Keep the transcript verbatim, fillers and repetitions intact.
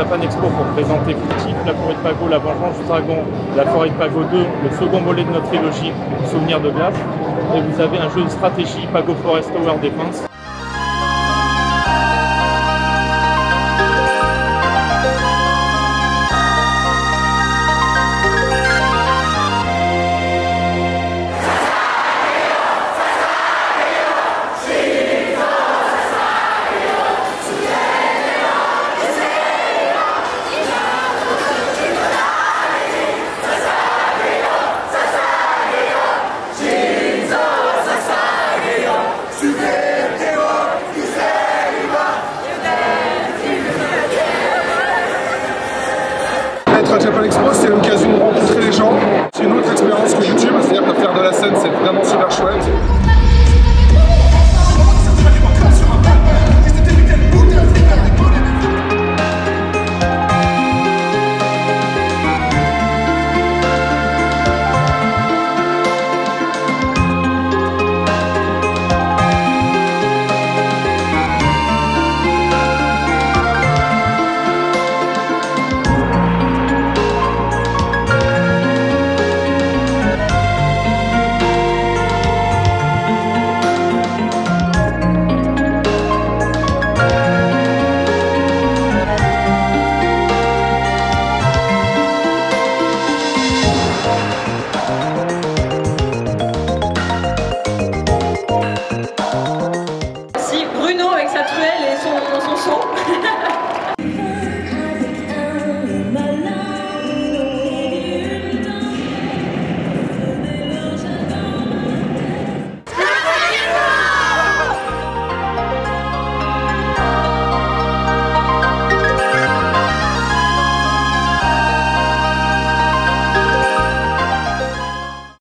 Japan Expo pour présenter Furtif, la forêt de Pago, la vengeance du dragon, la forêt de Pago deux, le second volet de notre trilogie, Souvenir de glace. Et vous avez un jeu de stratégie, Pago Forest Tower Defense,